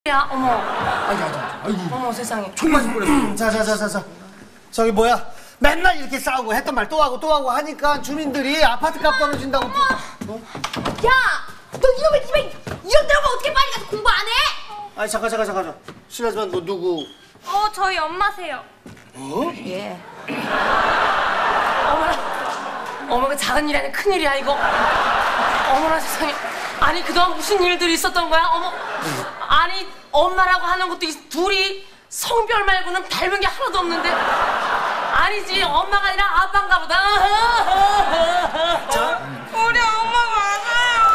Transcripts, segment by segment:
야, 어머. 아이고. 어머 세상에. 총 맞을 뻔했어. 자. 저기 뭐야? 맨날 이렇게 싸우고 했던 말 또 하고 하니까 주민들이 아파트 값 떨어진다고. 어? 야! 너 이놈의 집에 이런 데로 어떻게 빨리 가서 공부 안 해? 아니 잠깐. 실례지만 너 누구? 저희 엄마세요. 어? 예. 어머나 그 작은 일이 아니라 큰 일이야 이거. 어머나 세상에. 아니 그동안 무슨 일들이 있었던 거야? 어머. 아니 엄마라고 하는 것도 둘이 성별 말고는 닮은 게 하나도 없는데. 아니지 엄마가 아니라 아빠인가 보다. 자. 우리 엄마 맞아요.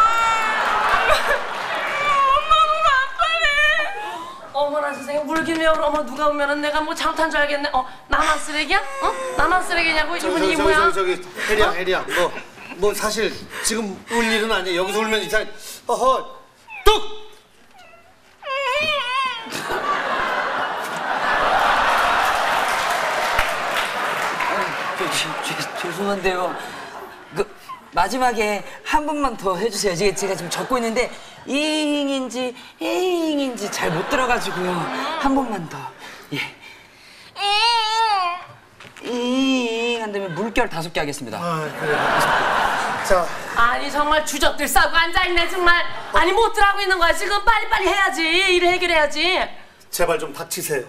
엄마가 아빠네. 어머나 세상에 물길래요. 어머 누가 오면은 내가 뭐 잘못한 줄 알겠네. 나만 쓰레기야? 나만 쓰레기냐고 이분이 뭐야? 저기 혜리야 뭐 사실 지금 울 일은 아니야. 여기서 울면 이상. 뚝. 죄송한데요. 그 마지막에 한 번만 더 해주세요. 제가 지금 적고 있는데 이잉인지 에잉인지 잘 못 들어가지고요. 한 번만 더. 예. 이잉 한 다음에 물결 5개 하겠습니다. 그래. 자. 아니 정말 주적들 싸고 앉아있네 정말. 아니 못 들어가고 있는 거야 지금. 빨리빨리 해야지. 일을 해결해야지. 제발 좀 닥치세요.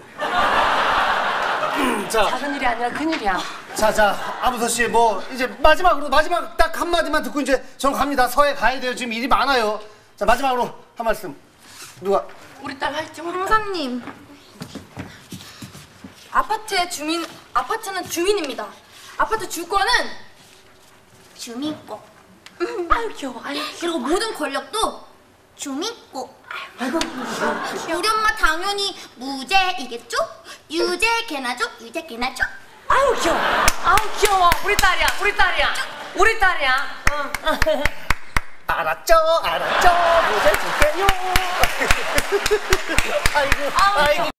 자. 작은 일이 아니라 큰 일이야. 자, 아부서 씨, 뭐 이제 마지막 딱 한마디만 듣고 이제 전 갑니다. 서해 가야 돼요. 지금 일이 많아요. 자, 마지막으로 한 말씀. 누가? 우리 딸 화이팅. 형사님, 아파트는 주민입니다. 아파트 주권은 주민권. 아유 귀여워. 아유 그리고 모든 권력도 주민권. 우리 엄마 당연히 무죄이겠죠? 유죄 개나죠? 아유 귀여워. 아유 귀여워. 우리 딸이야. 알았죠? 무대 줄게요. 아이고.